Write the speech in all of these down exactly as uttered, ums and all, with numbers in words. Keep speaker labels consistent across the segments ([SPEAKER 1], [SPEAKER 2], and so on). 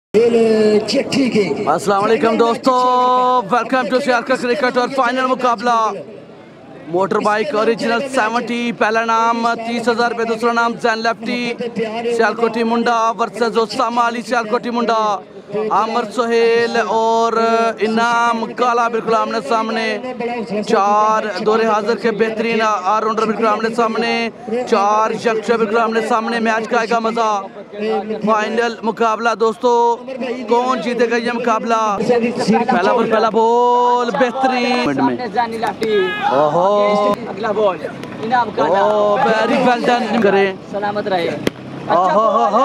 [SPEAKER 1] अस्सलाम वालेकुम दोस्तों, वेलकम टू सियालकोट क्रिकेट और फाइनल मुकाबला मोटर बाइक ओरिजिनल सेवेंटी। पहला नाम तीस हजार रुपये, दूसरा नाम जैन लेफ्टी सियालकोटी मुंडा वर्सेस ओसामा अली सियालकोटी मुंडा। आमर सोहेल और इनाम काला बिल्कुल आमने सामने। चार दौरे हाजिर के बेहतरीन ऑलराउंडर बिल्कुल आमने सामने। चार यक्षर बिल्कुल आमने सामने। मैच का आएगा मजा। फाइनल मुकाबला दोस्तों, कौन जीतेगा ये मुकाबला? पहला बॉल पहला बॉल बेहतरीन में। ओहो
[SPEAKER 2] अगला बॉल इनाम काला।
[SPEAKER 1] ओ वेरी वेल डन करें,
[SPEAKER 2] सलामत रहे।
[SPEAKER 1] ओहो हो हो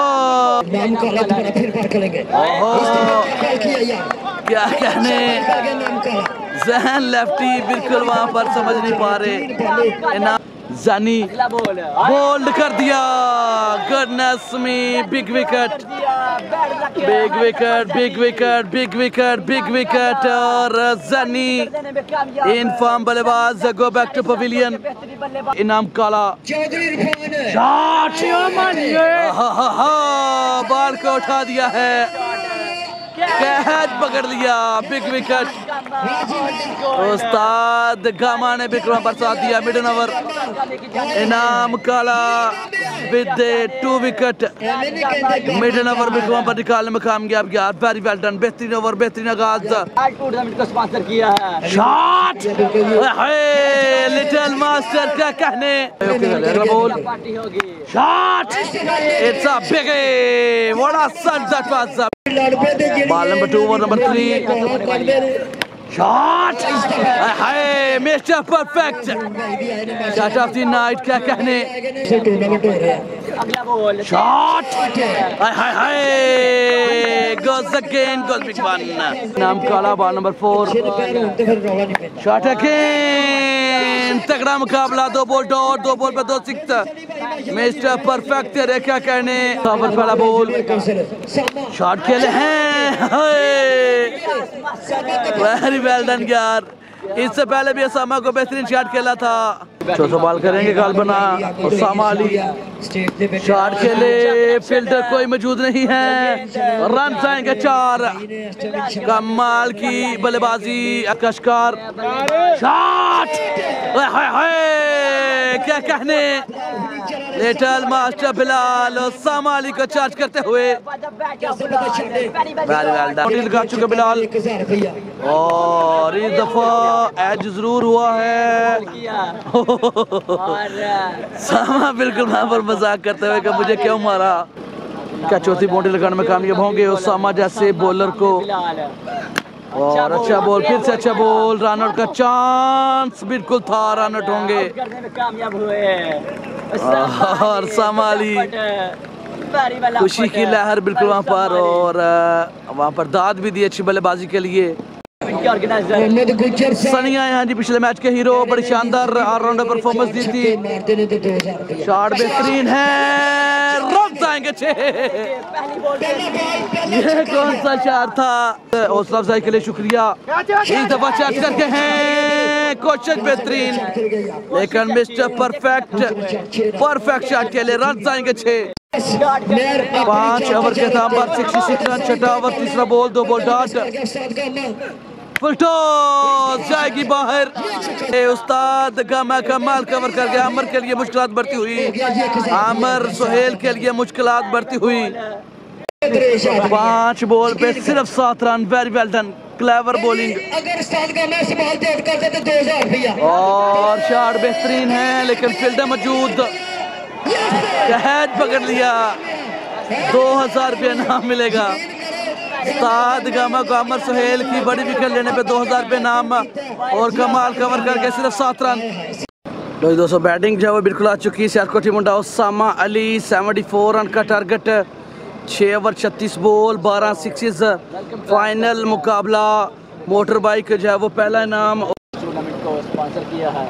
[SPEAKER 1] क्या कहने, जहन लेफ्टी बिल्कुल वहाँ पर समझ नहीं पा रहे। जानी बोल्ड कर दिया। Goodness me, big wicket big wicket big wicket big wicket big wicket और जानी इन फॉर्म बल्लेबाज गो बैक टू पवेलियन। इनाम काला शॉट, बॉल को उठा दिया है, कैच पकड़ लिया। बिग विकेट उस्ताद गामा ने बिक्रम पर साथ दिया। मिडन over Inam Kala with two wicket. Maiden over Bikram पर निकालने में कामयाब गया। वेरी वेल डन, बेहतरीन ओवर, बेहतरीन आगाज।
[SPEAKER 2] टूर्नामेंट को स्पॉन्सर किया है।
[SPEAKER 1] शॉट, लिटिल मास्टर क्या कहने। अगला ball shot, it's a big, what a shot that was. Ball number two, over number three. Shot, हाय mister perfect, shot of the night क्या कहने।
[SPEAKER 2] अगला बॉल
[SPEAKER 1] शॉट, हाय हाय हाय, goes again, goes big one. नाम Kala, ball number four. Shot again, तगड़ा मुकाबला। दो बॉल डॉट, दो बॉल पे दो सिक्स। मिस्टर परफेक्ट तेरे क्या कहने। पहला बॉल शॉट खेले हैं, वेरी वेल डन यार। इससे पहले भी ओसामा को बेहतरीन शॉट खेला था। चौथा बॉल करेंगे गाल बना ओसामा अली। शॉट खेले, फील्डर कोई मौजूद नहीं है, रन आएंगे चार। कमाल की बल्लेबाजी कशकार। शॉट, हाय हाय क्या कहने। लिटिल मास्टर बिलाल ओसामा अली को चार्ज करते हुए लगा चुके बिलाल। और इस दफा एज जरूर हुआ है। सामा बिल्कुल वहाँ पर मजाक करते हुए कि मुझे क्यों मारा। क्या चौथी बाउंड्री लगाने में कामयाब होंगे ओसामा जैसे बॉलर को। और अच्छा बॉल, फिर से अच्छा बॉल। रन आउट का चांस बिल्कुल था, रन आउट होंगे।
[SPEAKER 2] कामयाब हुए
[SPEAKER 1] और ओसामा अली खुशी की लहर बिल्कुल वहाँ पर। और वहाँ पर दाद भी दी अच्छी बल्लेबाजी के लिए। सनिया यहाँ जी पिछले मैच के हीरो, बड़ी शानदार ऑलराउंडर परफॉर्मेंस दी थी। शॉट बेहतरीन है, रन आएंगे छह। ये कौन सा शॉट था। हौसला अफजाई के लिए शुक्रिया। इस दफा चार्ज करके हैं, कोशिश बेहतरीन, लेकिन मिस्टर परफेक्ट परफेक्ट शॉट के लिए रन आएंगे छह। पांच ओवर के दाम पर सिक्सटी सिक्स रन। छठा ओवर, तीसरा बॉल, दो बॉल डॉट। फुल टॉस जाएगी बाहर। उस्ताद गामा कमाल कवर कर गया। आमर के लिए मुश्किलात बढ़ती हुई, आमर सोहेल के लिए मुश्किलात बढ़ती हुई। पांच बॉल पे सिर्फ सात run, very well done, clever bowling. और शॉट बेहतरीन है, लेकिन फील्डर मौजूद, कैच पकड़ लिया। दो हजार रुपया नाम मिलेगा। उस्ताद गामा को आमर सोहेल की बड़ी विकेट लेने पे दो हजार रुपये नाम। और कमाल कवर करके सिर्फ सात रन। तो दोस्तों बैटिंग जो है वो बिल्कुल आ चुकी है सियालकोटी मुंडा। Osama Ali seventy four run का टारगेट, छः ओवर छत्तीस बॉल, बारह सिक्सेस। फाइनल मुकाबला मोटर बाइक जो है वो पहला इनाम।
[SPEAKER 2] टूर्नामेंट को स्पॉन्सर किया है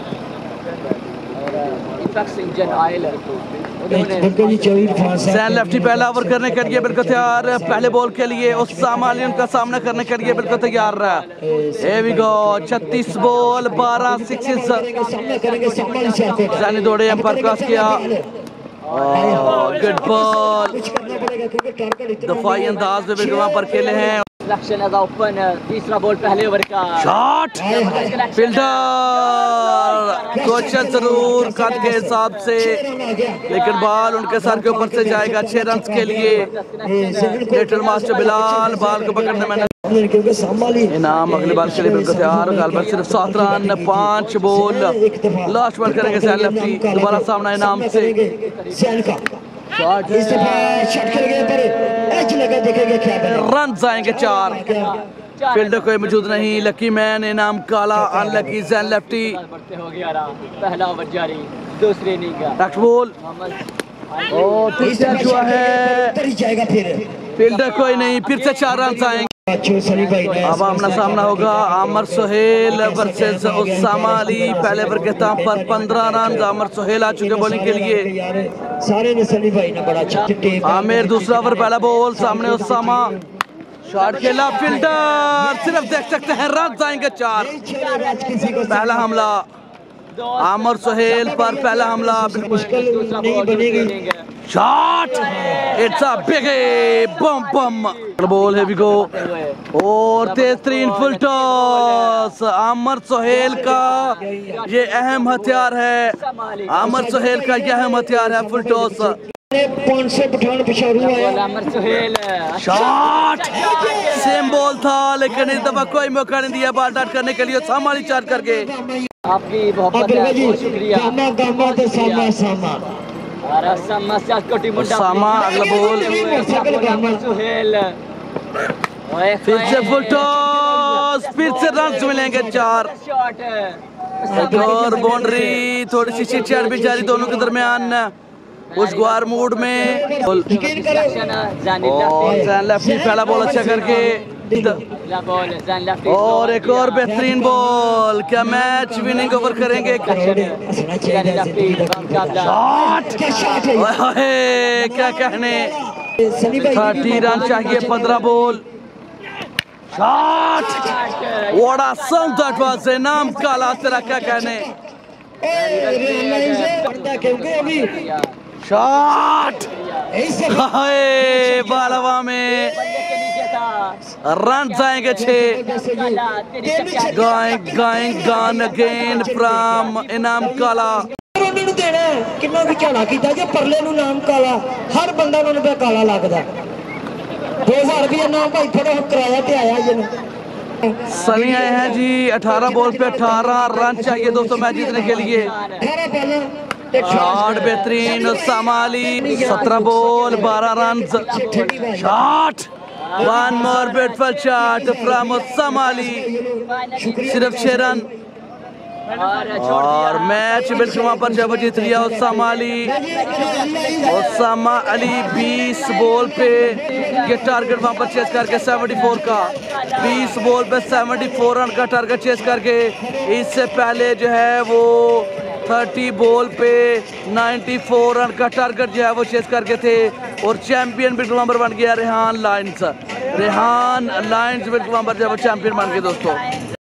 [SPEAKER 2] इंजन ऑयल।
[SPEAKER 1] जैन लेफ्टी पहला ओवर करने के लिए बिल्कुल तैयार। पहले बॉल के लिए ओसामा अली उनका सामना करने के लिए बिल्कुल तैयार रहा। Here we go, छत्तीस बॉल, बारह सिक्सेस। जाने दौड़े एम्पायर क्रॉस किया। गुड बॉल, दफाई अंदाज में वहां पर खेले हैं।
[SPEAKER 2] सिलेक्शन एज ओपन, तीसरा बॉल पहले ओवर का
[SPEAKER 1] शॉट, फील्डर क्वेश्चन जरूर कद के हिसाब से, लेकिन बॉल उनके सर के ऊपर से जाएगा छह रन के लिए। लिटिल मास्टर बिलाल बॉल को पकड़ने में इनाम अगली बार के लिए बिल्कुल तैयार। गालबत सिर्फ सात रन, पांच बॉल, लास्ट बॉल करेंगे सैन लेफ्टी। दोबारा सामना इनाम से रन जाएंगे चार। फील्डर कोई मौजूद नहीं, लकी मैन इनाम काला, अनलकी सैन लेफ्टी।
[SPEAKER 2] हो गया पहला ओवर जारी, दूसरी इनिंग का
[SPEAKER 1] नेक्स्ट बॉल और फिर हुआ है, फील्डर कोई नहीं, फिर से चार रन आएंगे। अब आमना सामना होगा आमर सोहेल वर्सेस उसामा अली। पहले ओवर के ताम पर पंद्रह रन, आमर सोहेल आ चुके बॉलिंग के लिए। आमिर दूसरा ओवर, पहला बॉल, सामने उसामा, शॉट खेला, फील्डर सिर्फ देख सकते हैं रन जाएंगे चार। पहला हमला आमर सोहेल पर, पहला हमला shot, it's a big bomb bomb ball है विगो और तेज तरीन फुल टॉस। आमर सोहेल का ये अहम हथियार है, आमर सोहेल का ये अहम हथियार है full toss. Shot, same ball था लेकिन इस दफा कोई मौका नहीं दिया बॉल डॉट करने के लिए। सामाली चार्ज करके
[SPEAKER 2] आपकी बहुत बहुत शुक्रिया।
[SPEAKER 1] सामा अगला बॉल, फिर से फुल टॉस, फिर से रन मिलेंगे चार। एक और बाउंड्री, थोड़ी सी चिट-चैट भी जारी दोनों के दरमियान, खुशगवार मूड में। और सैन लेफ्टी पहला बॉल अच्छा करके, और एक और बेहतरीन बॉल, क्या मैच विनिंग ओवर करेंगे। शॉट, क्या कहने, थर्टी रन चाहिए, पंद्रह ball. Shot, what a some that was, Inam Kala, तेरा क्या कहने। शॉट, बालवा में रन जाएंगे छह। Going going gone again from Inam Kala.
[SPEAKER 3] देना किन्ना भी झड़ा किया जे परले नूं नाम काला, हर बंदा उन्होंने पे काला लगता। दो हजार रुपया नाम भाई थोड़ा किराया ते आया जी।
[SPEAKER 1] सनी आए हैं जी, अठारह बॉल पे अठारह रन चाहिए दोस्तों मैच जीतने के लिए। शॉट बेहतरीन, समाली, सत्रह बॉल बारह run. Shot, one more beautiful shot from Samali, सिर्फ छह रन और मैच बिल्कुल वहां पर जब जीत लिया उसामा अली। उसामा अली बीस बॉल पे ये टारगेट वहां पर चेस करके चौहत्तर का, बीस बॉल पे चौहत्तर रन का टारगेट चेस करके, इससे पहले जो है वो तीस बॉल पे चौरानवे रन का टारगेट जो है वो चेस करके थे। और चैंपियन बिल्कुल वहां पर बन गया रेहान लायंस, रेहान लायंस बिल्कुल वहां पर जब चैंपियन बन गए दोस्तों।